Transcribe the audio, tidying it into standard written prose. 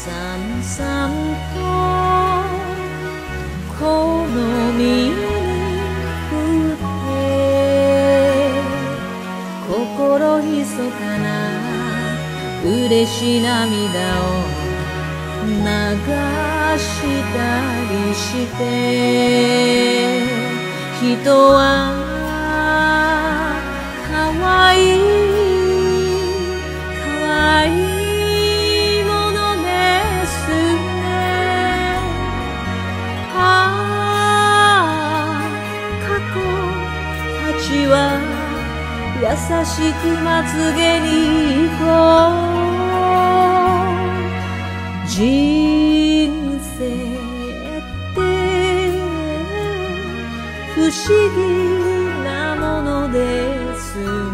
んさんとこの身に降って心ひそかな嬉し涙を流したりして人はかわいいかわいいものですね。ああ過去たちは優しくまつげに行こう。人生って不思議なものです